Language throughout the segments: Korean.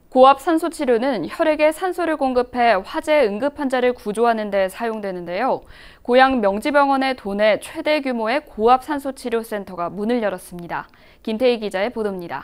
고압 산소 치료는 혈액에 산소를 공급해 화재 응급 환자를 구조하는 데 사용되는데요. 고양 명지병원의 도내 최대 규모의 고압 산소 치료 센터가 문을 열었습니다. 김태희 기자의 보도입니다.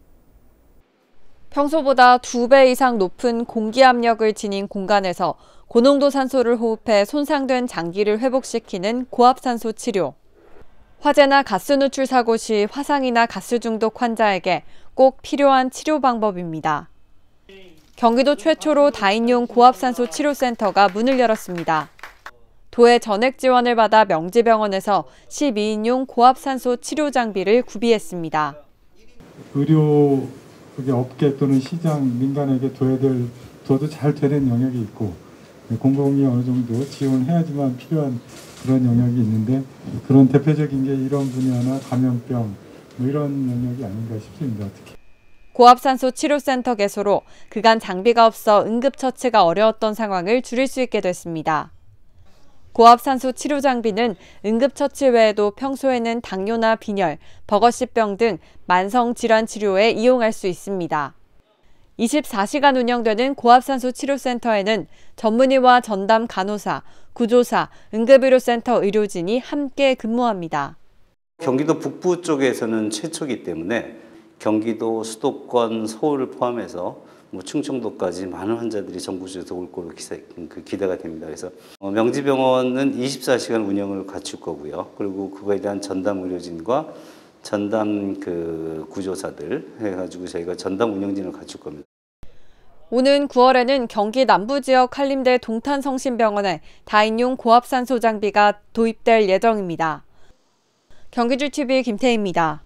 평소보다 2배 이상 높은 공기 압력을 지닌 공간에서 고농도 산소를 호흡해 손상된 장기를 회복시키는 고압 산소 치료. 화재나 가스 누출 사고 시 화상이나 가스 중독 환자에게 꼭 필요한 치료 방법입니다. 경기도 최초로 다인용 고압산소 치료센터가 문을 열었습니다. 도의 전액 지원을 받아 명지병원에서 12인용 고압산소 치료 장비를 구비했습니다. 의료 업계 또는 시장, 민간에게 줘도 잘 되는 영역이 있고 공공이 어느 정도 지원해야지만 필요한 그런 영역이 있는데 그런 대표적인 게 이런 분야나 감염병 이런 영역이 아닌가 싶습니다. 특히. 고압산소 치료센터 개소로 그간 장비가 없어 응급처치가 어려웠던 상황을 줄일 수 있게 됐습니다. 고압산소 치료 장비는 응급처치 외에도 평소에는 당뇨나 빈혈, 버거시병 등 만성질환 치료에 이용할 수 있습니다. 24시간 운영되는 고압산소 치료센터에는 전문의와 전담 간호사, 구조사, 응급의료센터 의료진이 함께 근무합니다. 경기도 북부 쪽에서는 최초이기 때문에 경기도, 수도권, 서울을 포함해서 충청도까지 많은 환자들이 전국에서 올 거로 기대가 됩니다. 그래서 명지병원은 24시간 운영을 갖출 거고요. 그리고 그거에 대한 전담 의료진과 전담 구조사들 해가지고 저희가 전담 운영진을 갖출 겁니다. 오는 9월에는 경기 남부지역 한림대 동탄성심병원에 다인용 고압산소 장비가 도입될 예정입니다. 경기주 TV 김태희입니다.